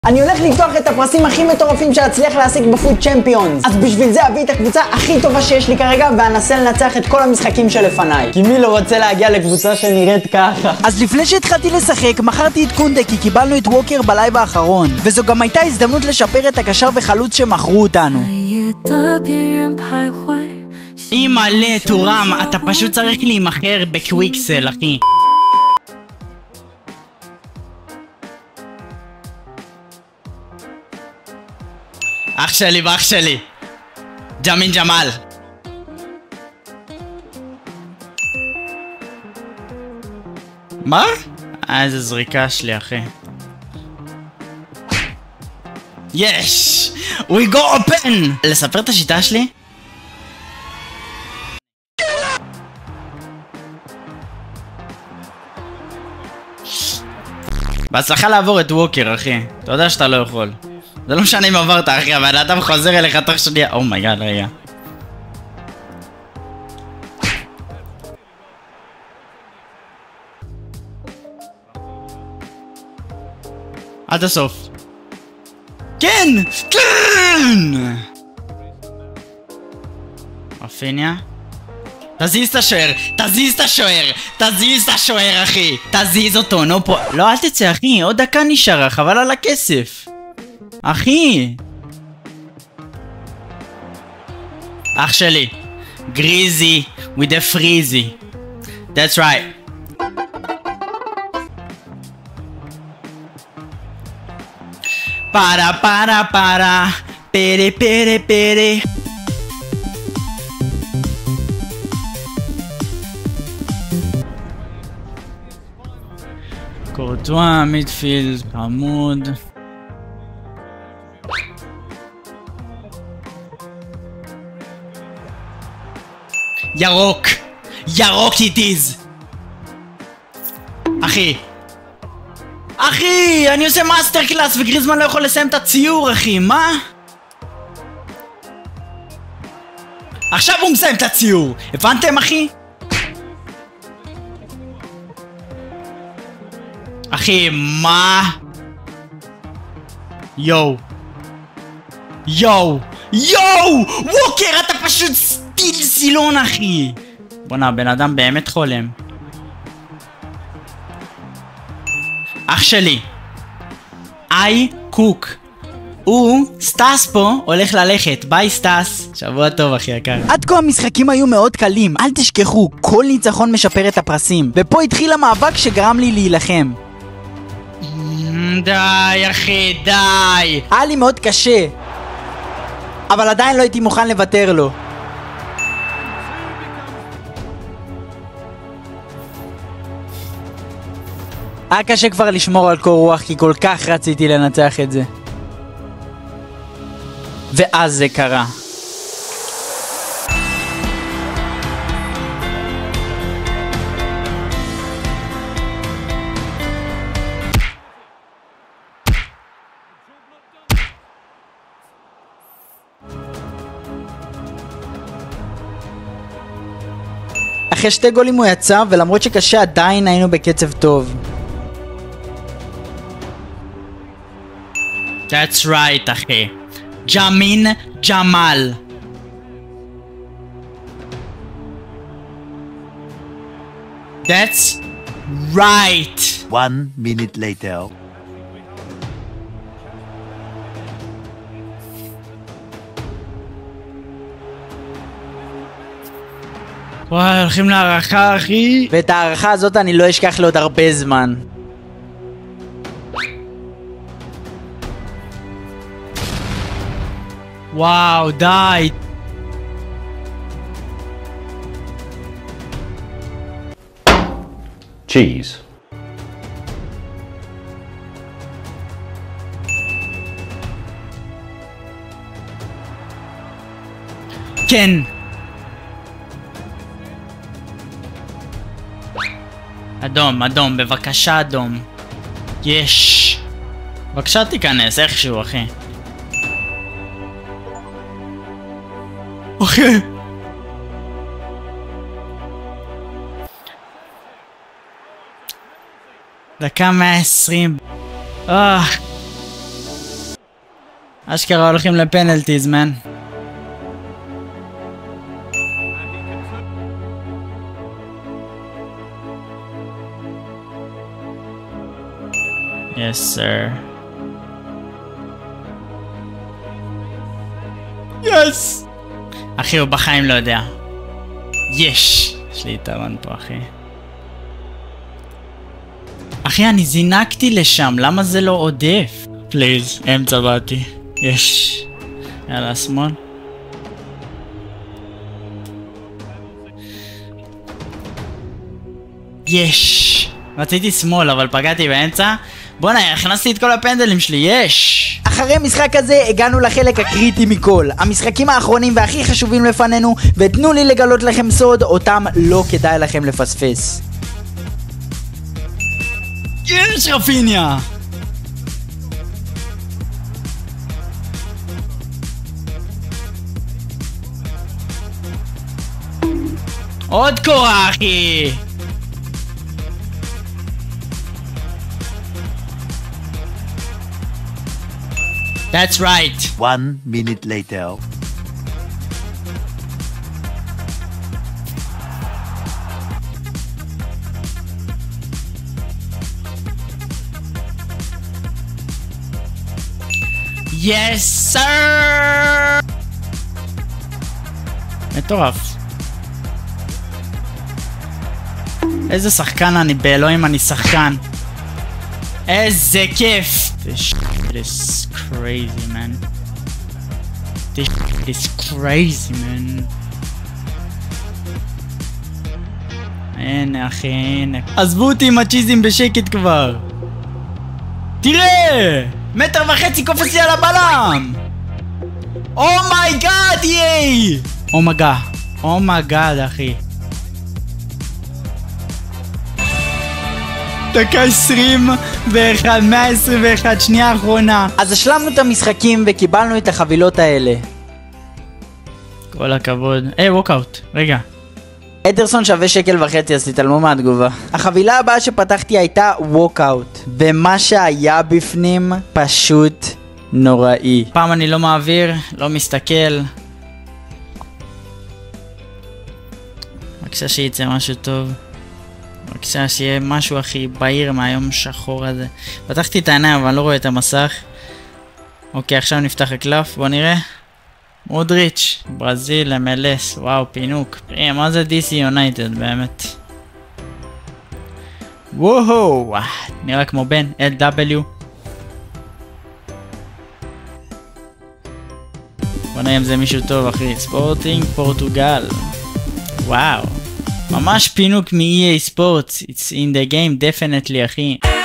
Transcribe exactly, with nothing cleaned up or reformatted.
אני הולך לפתוח את הפרסים הכי מטורפים שאצליח להשיג בפוד צ'מפיונס. אז בשביל זה אביא את הקבוצה הכי טובה שיש לי כרגע ואנסה לנצח את כל המשחקים שלפניי. כי מי לא רוצה להגיע לקבוצה שנראית ככה? אז לפני שהתחלתי לשחק, מכרתי את קונדה כי קיבלנו את ווקר בלייב האחרון. וזו גם הייתה הזדמנות לשפר את הקשר וחלוץ שמכרו אותנו. אימא'לה טורם, אתה פשוט צריך להימכר בקוויקסל, אחי. אח שלי ואח שלי ג'מין ג'מאל. מה? אה, איזה זריקה שלי, אחי. יש! We go open! לספר את השיטה שלי? בהצלחה לעבור את ווקר, אחי. אתה יודע שאתה לא יכול. זה לא משנה אם עברת, אחי, אבל האדם חוזר אליך תוך שנייה. אומייגאד, רגע. עד הסוף. כן! כן! רפיניה? תזיז את השוער! תזיז את השוער! תזיז את השוער, אחי! תזיז אותו, נו פה... לא, אל תצא, אחי, עוד דקה נשארה, חבל על הכסף. אחי! אח שלי, גריזי with a freezy. That's right. para para para pere pere pere. קורטואה, מידפילד, חמוד. ירוק! ירוק איטיז! אחי! אחי! אני עושה מאסטר קלאס וגריזמן לא יכול לסיים את הציור, אחי! מה? עכשיו הוא מסיים את הציור! הבנתם, אחי? אחי, מה? יואו! יואו! יואו! ווקר, אתה פשוט... סטיל סילון, אחי. בוא'נה, בן אדם באמת חולם. אח שלי איי קוק. הוא, סטאס פה, הולך ללכת. ביי סטאס. שבוע טוב, אחי יקר. עד כה המשחקים היו מאוד קלים. אל תשכחו, כל ניצחון משפר את הפרסים. ופה התחיל המאבק שגרם לי להילחם. די, אחי, די. היה לי מאוד קשה, אבל עדיין לא הייתי מוכן לוותר לו. היה קשה כבר לשמור על קור רוח כי כל כך רציתי לנצח את זה. ואז זה קרה. אחרי שתי גולים הוא יצא, ולמרות שקשה עדיין היינו בקצב טוב. That's right, אחי. ג'מין ג'מאל. That's right. One minute later. וואי, הולכים להערכה, אחי. ואת הערכה הזאת אני לא אשכח לעוד הרבה זמן. וואו, די. Cheese. כן. אדום, אדום, בבקשה אדום. יש. בבקשה תיכנס, איכשהו, אחי. אחי. דקה מאה עשרים. אה. אשכרה הולכים לפנלטיז, מן. Yes, sir. Yes! אחי, הוא בחיים לא יודע. יש! יש לי יתרון פה, אחי. אחי, אני זינקתי לשם, למה זה לא עודף? פליז, אמצע באתי. יש. יאללה, שמאל. יש! רציתי שמאל, אבל פגעתי באמצע. בוא'נה, הכנסתי את כל הפנדלים שלי, יש! אחרי משחק הזה הגענו לחלק הקריטי מכל, המשחקים האחרונים והכי חשובים לפנינו, ותנו לי לגלות לכם סוד, אותם לא כדאי לכם לפספס. יש, רפיניה! עוד קורה, אחי! That's right. One minute later. Yes, sir. מטורף. איזה שחקן אני, באלוהים אני שחקן. איזה כיף. This shit is crazy, man. This shit is crazy, man. הנה אחי, הנה. עזבו אותי עם הצ'יזים בשקט כבר. תראה! מטר וחצי קופץ לי על הבלם! אומייגאד, ייי! אומייגאד. אומייגאד, אחי. דקה עשרים ואחת, מאה עשרים ואחת, שנייה האחרונה. אז השלמנו את המשחקים וקיבלנו את החבילות האלה. כל הכבוד. היי, ווקאוט, רגע. אדרסון שווה שקל וחצי, אז תתעלמו מהתגובה. החבילה הבאה שפתחתי הייתה ווקאוט, ומה שהיה בפנים פשוט נוראי. פעם אני לא מעביר, לא מסתכל. בבקשה שיצא משהו טוב. בבקשה שיהיה משהו הכי בהיר מהיום שחור הזה. פתחתי את העיניים אבל אני לא רואה את המסך. אוקיי, עכשיו נפתח הקלף, בוא נראה. מודריץ', ברזיל, אם אל אס, וואו, פינוק. פרי, מה זה די סי יונייטד באמת? וואו, נראה כמו בן, אל דאבליו. בוא נראה אם זה מישהו טוב, אחי. ספורטינג פורטוגל. וואו. ממש פינוק מ-E A Sports. It's in the game, definitely, אחי.